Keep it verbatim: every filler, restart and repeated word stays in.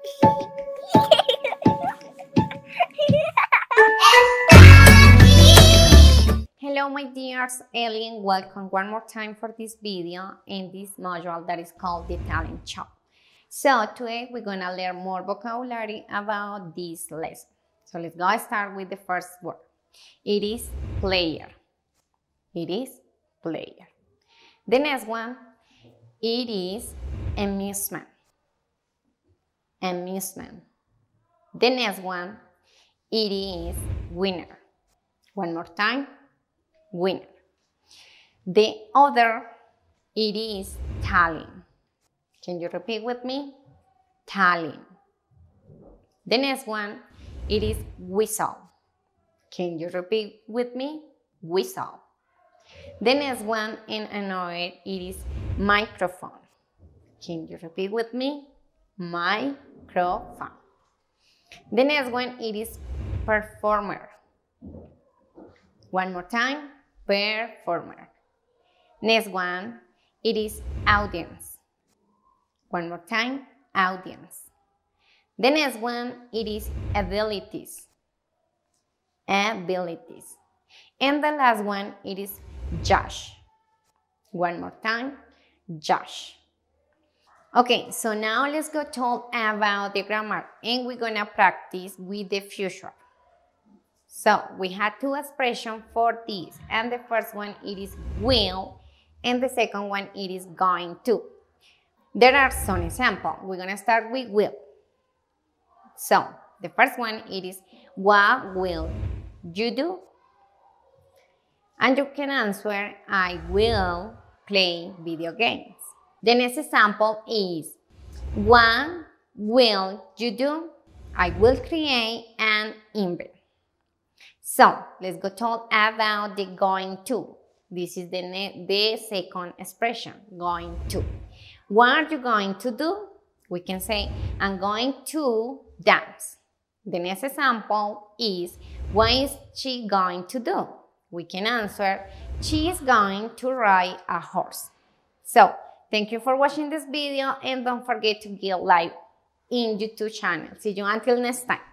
Hello my dears, Ellie, and welcome one more time for this video in this module that is called the talent show. So today we're gonna learn more vocabulary about this lesson. So let's go start with the first word. It is player. It is player. The next one, it is amusement. Amusement. The next one, it is winner. One more time, winner. The other, it is talent. Can you repeat with me? Talent. The next one, it is whistle. Can you repeat with me? Whistle. The next one, in another, it is microphone. Can you repeat with me? Microphone. The next one, it is performer. One more time, performer. Next one, it is audience. One more time, audience. The next one, it is abilities. Abilities. And the last one, it is judge. One more time, judge. Okay, so now let's go talk about the grammar, and we're gonna practice with the future. So we had two expressions for this, and the first one, it is will, and the second one, it is going to. There are some examples. We're gonna start with will. So the first one, it is, what will you do? And you can answer, I will play video games. The next example is, what will you do? I will create an invent. So let's go talk about the going to. This is the, the second expression, going to. What are you going to do? We can say, I'm going to dance. The next example is, what is she going to do? We can answer, she is going to ride a horse. So, thank you for watching this video, and don't forget to give like in YouTube channel. See you until next time.